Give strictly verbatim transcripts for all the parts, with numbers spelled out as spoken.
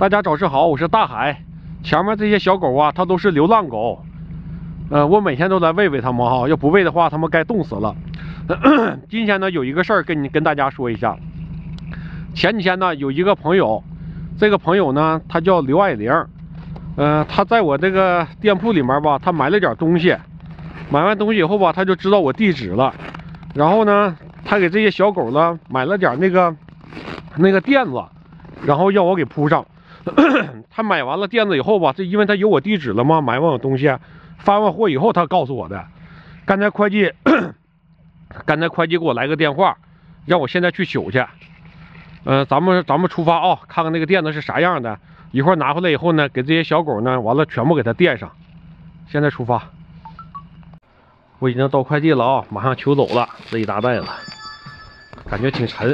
大家早上好，我是大海。前面这些小狗啊，它都是流浪狗。呃，我每天都来喂喂它们哈，要不喂的话，它们该冻死了。今天呢，有一个事儿跟你跟大家说一下。前几天呢，有一个朋友，这个朋友呢，他叫刘爱玲。呃，他在我这个店铺里面吧，他买了点东西。买完东西以后吧，他就知道我地址了。然后呢，他给这些小狗呢买了点那个那个垫子，然后要我给铺上。他买完了垫子以后吧，这因为他有我地址了嘛，买完我东西，发完货以后他告诉我的。刚才会计，刚才会计给我来个电话，让我现在去取去。呃，咱们咱们出发啊，看看那个垫子是啥样的。一会儿拿回来以后呢，给这些小狗呢，完了全部给它垫上。现在出发。我已经到快递了啊，马上取走了这一大袋子，感觉挺沉。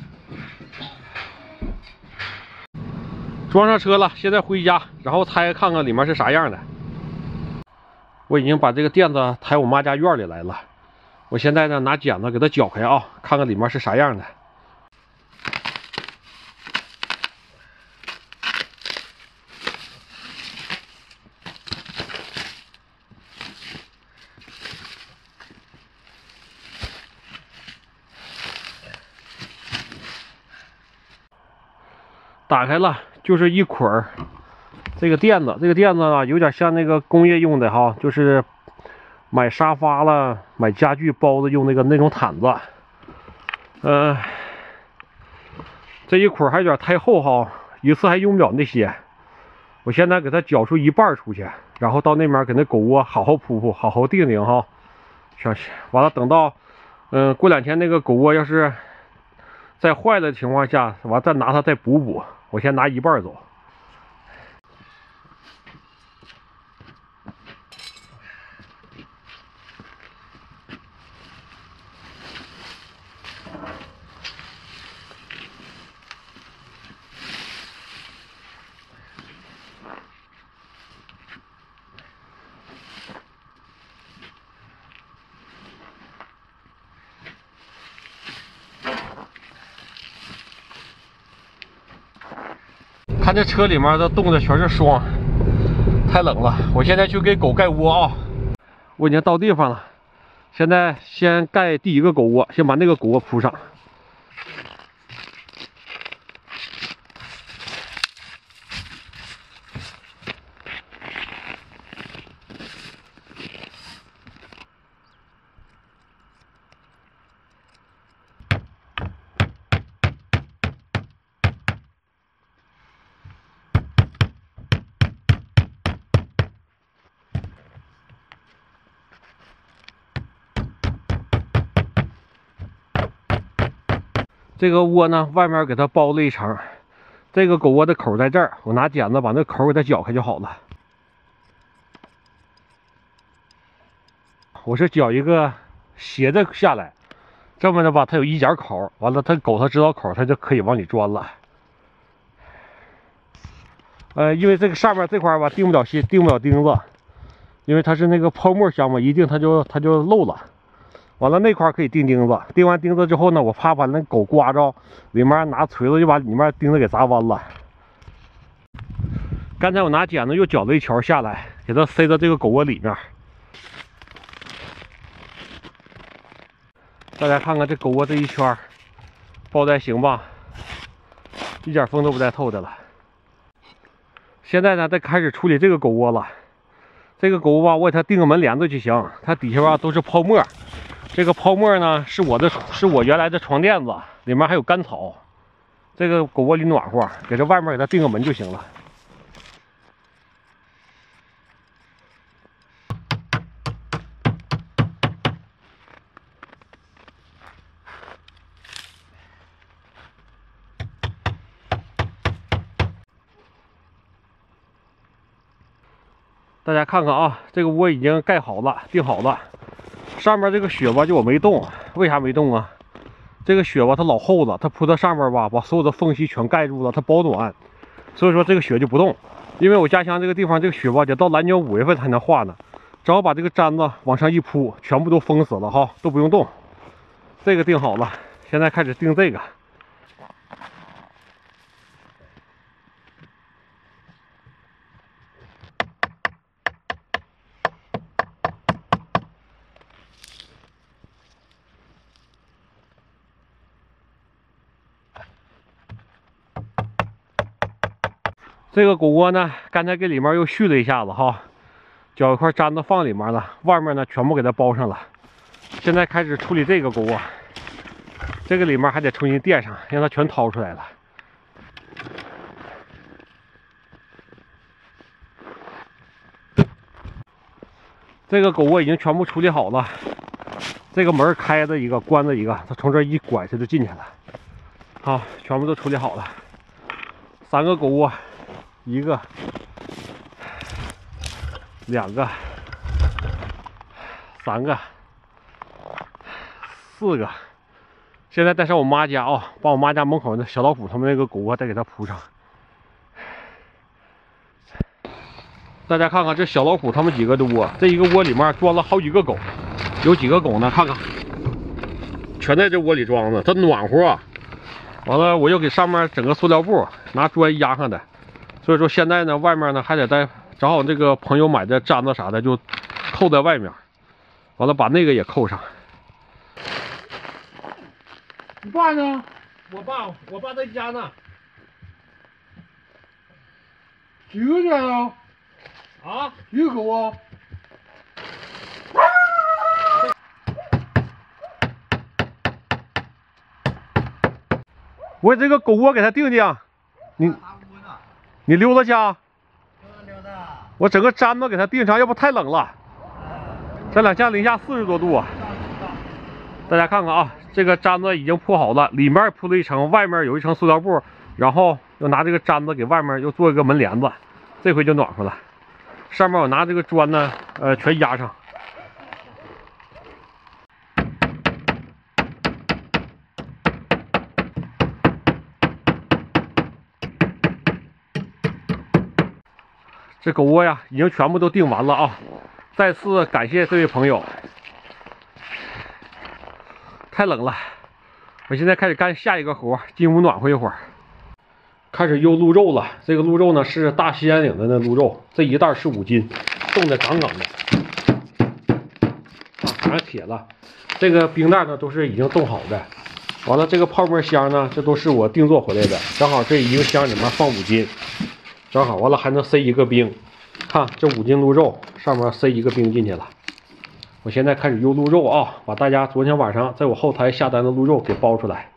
装上车了，现在回家，然后拆看看里面是啥样的。我已经把这个垫子抬我妈家院里来了，我现在呢拿剪子给它绞开啊，看看里面是啥样的。打开了，就是一捆儿这个垫子，这个垫子呢有点像那个工业用的哈，就是买沙发了、买家具包子用那个那种毯子。呃，这一捆还有点太厚哈，一次还用不了那些。我现在给它绞出一半出去，然后到那边给那狗窝好好铺铺，好好定定哈。上去，完了等到嗯、呃、过两天那个狗窝要是在坏了的情况下，完再拿它再补补。我先拿一半走。看这车里面都冻的全是霜，太冷了。我现在去给狗盖窝啊！我已经到地方了，现在先盖第一个狗窝，先把那个狗窝铺上。这个窝呢，外面给它包了一层。这个狗窝的口在这儿，我拿剪子把那口给它绞开就好了。我是绞一个斜着下来，这么的吧，它有一点口，完了它狗它知道口，它就可以往里钻了。呃，因为这个上面这块吧，钉不了钉，钉不了钉子，因为它是那个泡沫箱嘛，一定它就它就漏了。完了那块可以钉钉子，钉完钉子之后呢，我怕把那狗刮着，里面拿锤子就把里面钉子给砸弯了。刚才我拿剪子又绞了一条下来，给它塞到这个狗窝里面。大家看看这狗窝这一圈，包的还行吧？一点风都不带透的了。现在呢，再开始处理这个狗窝了。这个狗窝吧，我给它钉个门帘子就行，它底下吧都是泡沫。这个泡沫呢是我的，是我原来的床垫子，里面还有干草。这个狗窝里暖和，给这外面给它钉个门就行了。大家看看啊，这个窝已经盖好了，钉好了。上面这个雪吧，就我没动，为啥没动啊？这个雪吧，它老厚了，它铺到上面吧，把所有的缝隙全盖住了，它保暖，所以说这个雪就不动。因为我家乡这个地方，这个雪吧，得到南疆五月份才能化呢。只要把这个毡子往上一铺，全部都封死了哈，都不用动。这个钉好了，现在开始钉这个。 这个狗窝呢，刚才给里面又续了一下子哈，找一块毡子放里面了，外面呢全部给它包上了。现在开始处理这个狗窝，这个里面还得重新垫上，让它全掏出来了。这个狗窝已经全部处理好了，这个门开的一个，关的一个，它从这一拐它就进去了。好，全部都处理好了，三个狗窝。一个，两个，三个，四个。现在带上我妈家啊、哦，把我妈家门口的小老虎他们那个狗窝再给它铺上。大家看看这小老虎他们几个的窝，这一个窝里面装了好几个狗，有几个狗呢？看看，全在这窝里装着，它暖和。完了，我又给上面整个塑料布，拿砖压上的。所以说现在呢，外面呢还得再找好这个朋友买的毡子啥的，就扣在外面。完了，把那个也扣上。你爸呢？我爸，我爸在家呢。几个家啊？啊？几个狗啊？我这个狗窝给它定定。你。你溜达去啊！溜达溜达。我整个毡子给它钉上，要不太冷了。这两天零下四十多度啊！大家看看啊，这个毡子已经铺好了，里面铺了一层，外面有一层塑料布，然后又拿这个毡子给外面又做一个门帘子，这回就暖和了。上面我拿这个砖呢，呃，全压上。这狗窝呀，已经全部都订完了啊！再次感谢这位朋友。太冷了，我现在开始干下一个活，进屋暖和一会儿。开始悠鹿肉了，这个鹿肉呢是大兴安岭的那鹿肉，这一袋是五斤，冻得杠杠的，啊，全是铁了。这个冰袋呢都是已经冻好的。完了，这个泡沫箱呢，这都是我定做回来的，正好这一个箱里面放五斤。正好，完了还能塞一个冰，看这五斤鹿肉上面塞一个冰进去了。我现在开始悠鹿肉啊，把大家昨天晚上在我后台下单的鹿肉给包出来。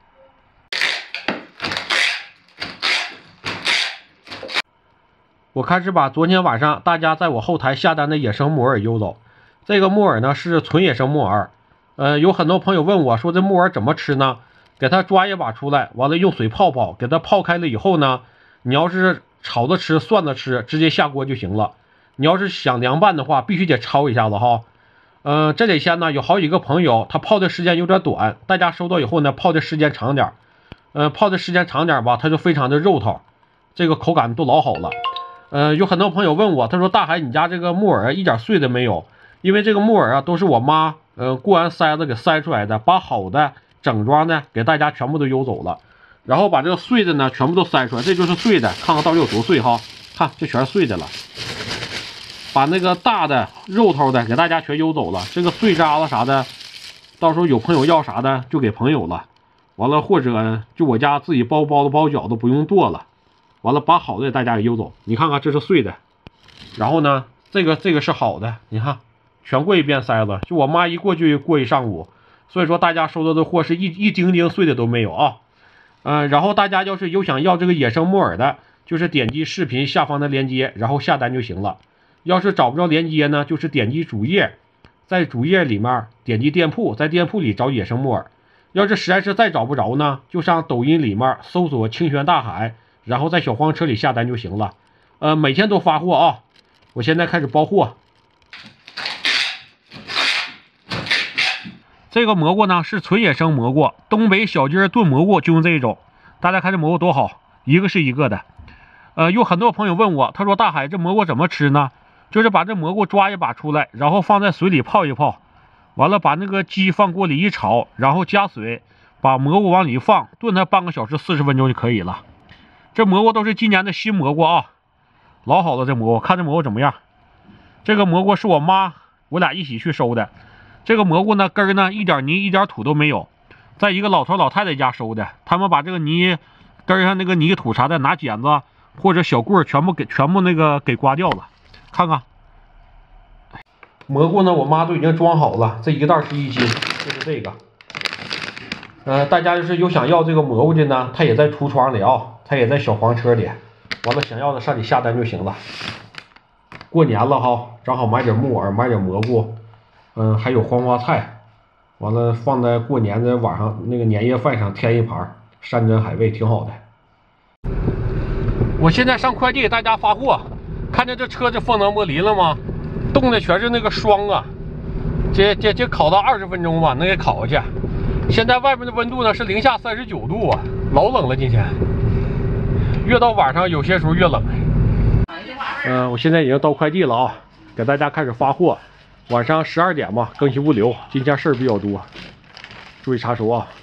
我开始把昨天晚上大家在我后台下单的野生木耳悠走。这个木耳呢是纯野生木耳，呃，有很多朋友问我说这木耳怎么吃呢？给它抓一把出来，完了用水泡泡，给它泡开了以后呢，你要是炒着吃、涮着吃，直接下锅就行了。你要是想凉拌的话，必须得焯一下子哈。嗯、呃，这得先呢，有好几个朋友他泡的时间有点短，大家收到以后呢，泡的时间长点。嗯、呃，泡的时间长点吧，它就非常的肉头，这个口感都老好了。嗯、呃，有很多朋友问我，他说大海，你家这个木耳一点碎的没有？因为这个木耳啊，都是我妈呃过完筛子给筛出来的，把好的整装的给大家全部都邮走了。然后把这个碎的呢全部都筛出来，这就是碎的，看看到底有多碎哈，看这全是碎的了。把那个大的肉头的给大家全邮走了，这个碎渣子啥的，到时候有朋友要啥的就给朋友了。完了或者就我家自己包包子包饺子不用剁了。完了把好的给大家给邮走，你看看这是碎的，然后呢这个这个是好的，你看全过一遍筛子，就我妈一过去过一上午，所以说大家收到的货是一一丁丁碎的都没有啊。嗯、呃，然后大家要是有想要这个野生木耳的，就是点击视频下方的链接，然后下单就行了。要是找不着链接呢，就是点击主页，在主页里面点击店铺，在店铺里找野生木耳。要是实在是再找不着呢，就上抖音里面搜索清泉大海，然后在小黄车里下单就行了。呃，每天都发货啊。我现在开始包货。这个蘑菇呢是纯野生蘑菇，东北小鸡炖蘑菇就用这一种。大家看这蘑菇多好，一个是一个的。呃，有很多朋友问我，他说大海这蘑菇怎么吃呢？就是把这蘑菇抓一把出来，然后放在水里泡一泡，完了把那个鸡放锅里一炒，然后加水，把蘑菇往里一放，炖它半个小时四十分钟就可以了。这蘑菇都是今年的新蘑菇啊，老好了。这蘑菇看这蘑菇怎么样？这个蘑菇是我妈我俩一起去收的。这个蘑菇呢根儿呢一点泥一点土都没有，在一个老头老太太家收的，他们把这个泥根上那个泥土啥的拿剪子或者小棍儿全部给全部那个给刮掉了。看看，蘑菇呢，我妈都已经装好了，这一袋是一斤，就是这个。呃，大家就是有想要这个蘑菇的呢，它也在橱窗里啊，它也在小黄车里。完了，想要的上里下单就行了。过年了哈，正好买点木耳，买点蘑菇，嗯，还有黄花菜。完了，放在过年的晚上那个年夜饭上添一盘，山珍海味，挺好的。我现在上快递给大家发货，看见这车子风能玻璃了吗？冻的全是那个霜啊！这这这烤到二十分钟吧，能给烤下去。现在外面的温度呢是零下三十九度啊，老冷了今天。越到晚上有些时候越冷。嗯、呃，我现在已经到快递了啊，给大家开始发货。晚上十二点吧，更新物流。今天事儿比较多，注意查收啊。